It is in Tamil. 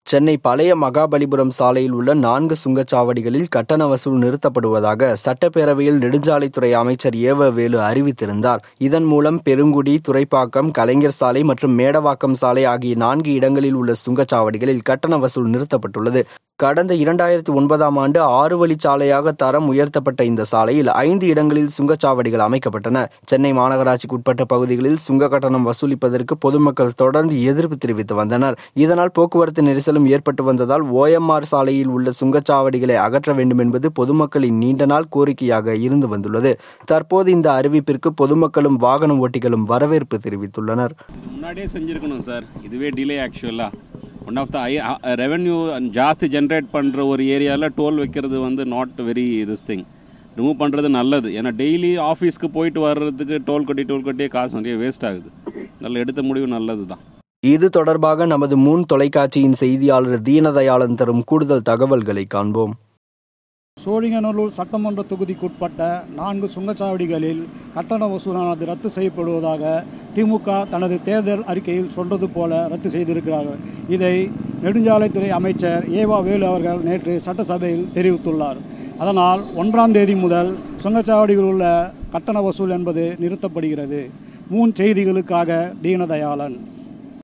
சென்னை பழைய மகாபலிபுரம் சாலையில் உள்ள 4 சுங்கச்சாவடிகளில் கட்டண வசூல் நிறுத்தப்படுவதாக சட்டப்பேரவையில் நெடுஞ்சாலைத்துறை அமைச்சர் ஏவ வேலு அறிவித்திருந்தார். இதன் மூலம் பெருங்குடி, துரைப்பாக்கம், கலைஞர் சாலை மற்றும் மேடவாக்கம் சாலை ஆகிய 4 இடங்களில் உள்ள சுங்கச்சாவடிகளில் கட்டண வசூல் நிறுத்தப்பட்டுள்ளது. கடந்த 2009ஆம் ஆண்டு 6 வழிச்சாலையாக தரம் உயர்த்தப்பட்ட இந்த சாலையில் 5 இடங்களில் சுங்கச்சாவடிகள் அமைக்கப்பட்டன. சென்னை மாநகராட்சிக்கு உட்பட்ட பகுதிகளில் சுங்க கட்டணம் வசூலிப்பதற்கு பொதுமக்கள் தொடர்ந்து எதிர்ப்பு தெரிவித்து வந்தனர். இதனால் போக்குவரத்து நெரிசலும் ஏற்பட்டு வந்ததால் OMR சாலையில் உள்ள சுங்கச்சாவடிகளை அகற்ற வேண்டும் என்பது பொதுமக்களின் நீண்ட நாள் கோரிக்கையாக இருந்து வந்துள்ளது. தற்போது இந்த அறிவிப்பிற்கு பொதுமக்களும் வாகன ஓட்டிகளும் வரவேற்பு தெரிவித்துள்ளனர். முன்னாடியே செஞ்சிருக்கணும் சார், இதுவே delay. Actually one of the revenue ஜாஸ்தி ஜென்ரேட் பண்ணுற ஒரு ஏரியாவில் டோல் வைக்கிறது வந்து not very this thing. Remove பண்ணுறது நல்லது. ஏன்னா டெய்லி ஆஃபீஸ்க்கு போயிட்டு வர்றதுக்கு டோல் கட்டியே காசு நிறைய வேஸ்ட் ஆகுது. நல்ல எடுத்த முடிவு நல்லது தான். இது தொடர்பாக நமது மூன் தொலைக்காட்சியின் செய்தியாளர் தீனதயாளன் தரும் கூடுதல் தகவல்களை காண்போம். சோழிங்கநல்லூர் சட்டமன்ற தொகுதிக்குட்பட்ட 4 சுங்கச்சாவடிகளில் கட்டண வசூலானது ரத்து செய்யப்படுவதாக திமுக தனது தேர்தல் அறிக்கையில் சொல்றது போல ரத்து செய்திருக்கிறார்கள். இதை நெடுஞ்சாலைத்துறை அமைச்சர் ஏவா வேலு அவர்கள் நேற்று சட்டசபையில் தெரிவித்துள்ளார். அதனால் 1ஆம் தேதி முதல் சுங்கச்சாவடிகளில் உள்ள கட்டண வசூல் என்பது நிறுத்தப்படுகிறது. மூன் செய்திகளுக்காக தீனதயாளன்.